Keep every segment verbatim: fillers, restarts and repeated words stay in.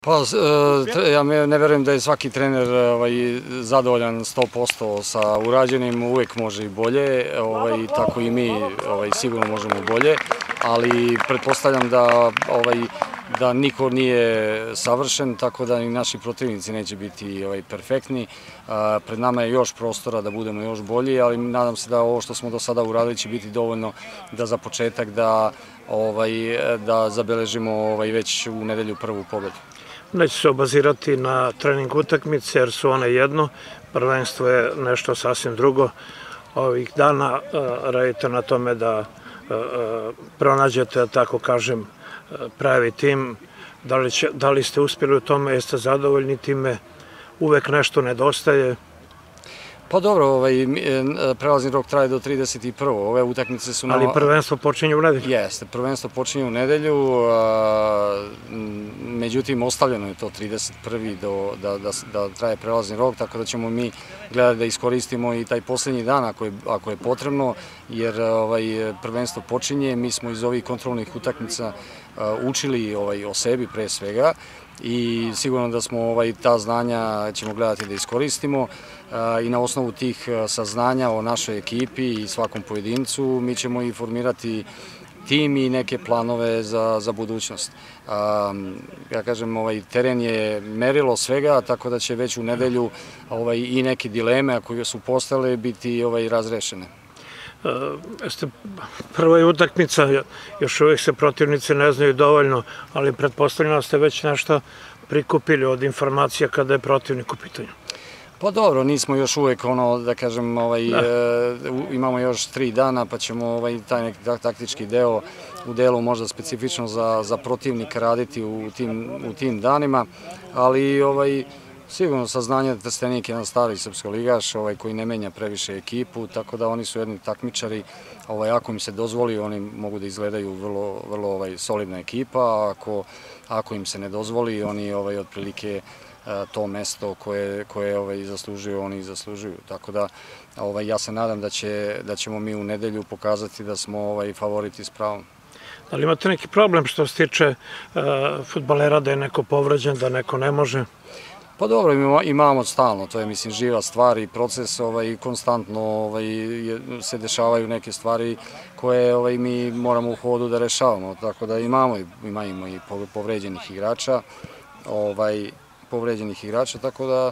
Pa, ja ne verujem da je svaki trener zadovoljan sto posto sa urađenim, uvek može i bolje, tako i mi sigurno možemo bolje, ali pretpostavljam da niko nije savršen, tako da i naši protivnici neće biti perfektni. Pred nama je još prostora da budemo još bolji, ali nadam se da ovo što smo do sada uradili će biti dovoljno da za početak da zabeležimo već u nedelju prvu pobedu. Neće se obazirati na trening utakmice jer su one jedno, prvenstvo je nešto sasvim drugo. Ovih dana radite na tome da pronađete, da tako kažem, pravi tim. Da li ste uspjeli u tome, jeste zadovoljni time, uvek nešto nedostaje? Pa dobro, prelazni rok traje do trideset prvog ove utakmice su... Ali prvenstvo počinje u nedelju? Jeste, prvenstvo počinje u nedelju, međutim ostavljeno je to trideset prvi da traje prelazni rok, tako da ćemo mi gledati da iskoristimo i taj poslednji dan ako je potrebno, jer prvenstvo počinje, mi smo iz ovih kontrolnih utakmica učili o sebi pre svega i sigurno da smo ta znanja ćemo gledati da iskoristimo i na osnovu tih saznanja o našoj ekipi i svakom pojedincu mi ćemo i formirati tim i neke planove za budućnost. Ja kažem, teren je merilo svega, tako da će već u nedelju i neke dileme koje su postale biti razrešene. Prva je utakmica, još uvijek se protivnici ne znaju dovoljno, ali pretpostavljeno da ste već nešto prikupili od informacija kada je protivnik u pitanju. Pa dobro, nismo još uvijek, ono, da kažem, imamo još tri dana, pa ćemo taj neki taktički deo u delu možda specifično za protivnika raditi u tim danima, ali sigurno saznanje da Trstenik je jedan stari srpskoligaš koji ne menja previše ekipu, tako da oni su jedni takmičari, ako im se dozvoli, oni mogu da izgledaju vrlo solidna ekipa, a ako im se ne dozvoli, oni otprilike to mesto koje zaslužuju, oni zaslužuju. Tako da ja se nadam da ćemo mi u nedelju pokazati da smo favoriti s pravom. Da li imate neki problem što se tiče fudbalera da je neko povređen, da neko ne može? Pa dobro, imamo stalno, to je mislim živa stvar i proces i konstantno se dešavaju neke stvari koje mi moramo u hodu da rešavamo, tako da imamo i povređenih igrača, povređenih igrača, tako da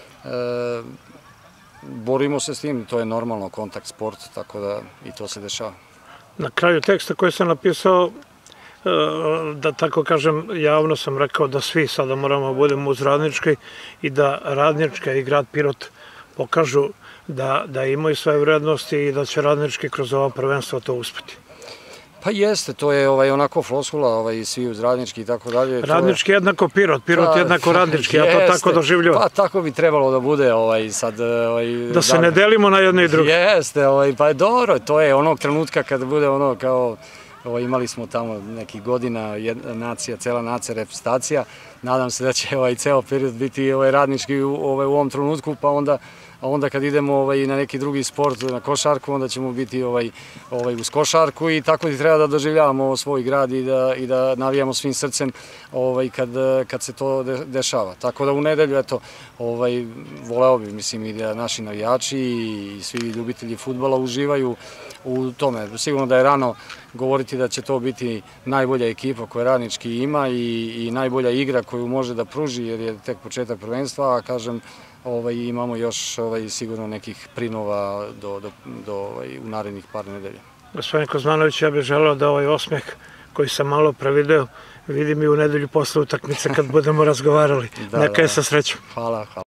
borimo se s tim, to je normalno, kontakt sport, tako da i to se dešava. Na kraju teksta koji sam napisao, da tako kažem, javno sam rekao da svi sada moramo da budemo uz Radnički i da Radnička i grad Pirot pokažu da imaju svoje vrednosti i da će Radnički kroz ovo prvenstvo to uspeti. Pa jeste, to je onako floskula, svi uz Radnički i tako dalje. Radnički jednako Pirot, Pirot jednako Radnički, ja to tako doživljavam. Pa tako bi trebalo da bude sad. Da se ne delimo na jedno i drugo. Jeste, pa je dobro, to je onog trenutka kad bude ono kao... Imali smo tamo nekih godina, nacija, cela nacija, reprezentacija. Nadam se da će ceo period biti Radnički u ovom trenutku, pa onda kad idemo na neki drugi sport, na košarku, onda ćemo biti uz košarku i tako i treba da doživljavamo svoj grad i da navijamo svim srcem kad se to dešava. Tako da u nedelju, eto, voleo bi, mislim, i da naši navijači i svi ljubitelji fudbala uživaju u tome. Sigurno da je rano govoriti da će to biti najbolja ekipa koja Radnički ima i najbolja igra koju može da pruži jer je tek početak prvenstva, a kažem imamo još sigurno nekih prinova u narednih par nedelja. Gospodin Kozmanović, ja bih želeo da ovaj osmeh koji sam malo prevideo vidim i u nedelju posle utakmice kad budemo razgovarali. Neka je sa srećom. Hvala.